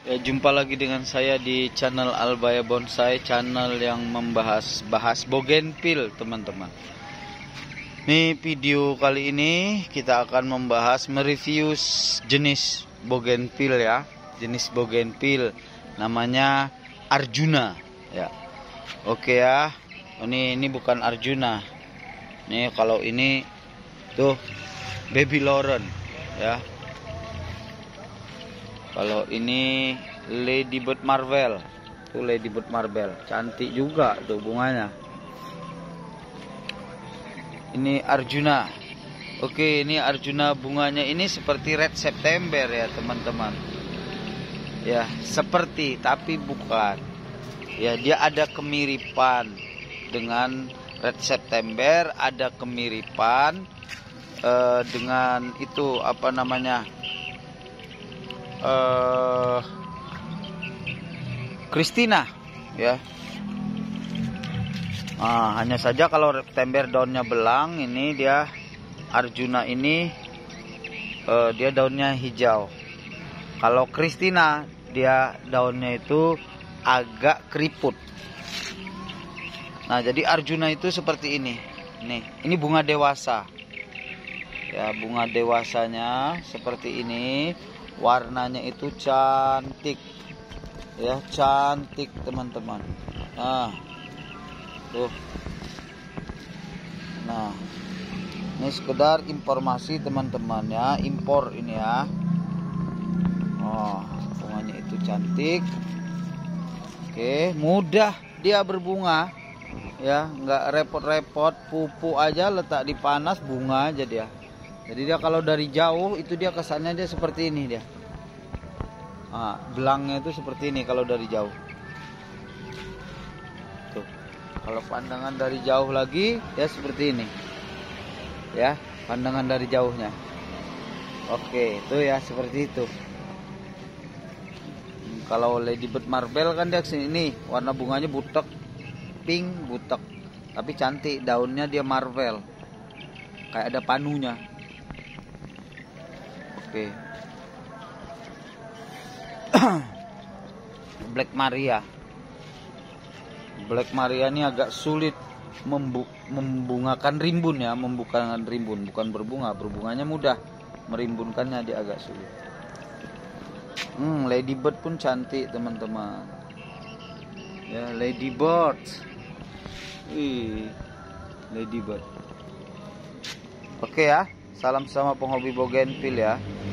Ya, jumpa lagi dengan saya di channel Albaya Bonsai, channel yang membahas bougainville, teman-teman. Nih, video kali ini kita akan membahas mereview jenis bougainville ya. Jenis bougainville namanya Arjuna ya. Oke ya. Ini bukan Arjuna. Nih kalau ini tuh Baby Lauren ya. Kalau ini Ladybird Marvel, tuh Ladybird Marvel, cantik juga tuh bunganya. Ini Arjuna. Oke, ini Arjuna bunganya ini seperti Red September ya teman-teman. Ya, seperti tapi bukan. Ya, dia ada kemiripan dengan Red September, ada kemiripan dengan itu apa namanya? Christina ya. Nah, hanya saja kalau September daunnya belang, ini dia Arjuna ini dia daunnya hijau. Kalau Christina dia daunnya itu agak keriput. Nah, jadi Arjuna itu seperti ini. Nih, ini bunga dewasa. Ya, bunga dewasanya seperti ini. Warnanya itu cantik ya, cantik teman-teman. Nah tuh, nah ini sekedar informasi teman-teman ya, impor ini ya. Oh, bunganya itu cantik. Oke, mudah dia berbunga ya, nggak repot-repot, pupuk aja letak di panas bunga aja dia. Jadi dia kalau dari jauh itu dia kesannya dia seperti ini dia. Nah, belangnya itu seperti ini kalau dari jauh. Tuh. Kalau pandangan dari jauh lagi ya seperti ini. Ya, pandangan dari jauhnya. Oke, itu ya seperti itu. Kalau Ladybird Marvel kan dia kesini nih, warna bunganya butek, pink butek. Tapi cantik, daunnya dia Marvel. Kayak ada panunya. Oke. Black Maria. Black Maria ini agak sulit membungakan rimbun ya, membukakan rimbun, bukan berbunga. Berbunganya mudah, merimbunkannya dia agak sulit. Ladybird pun cantik teman-teman. Ya, Ladybird. Ladybird. Oke ya, salam sama penghobi bougainville ya.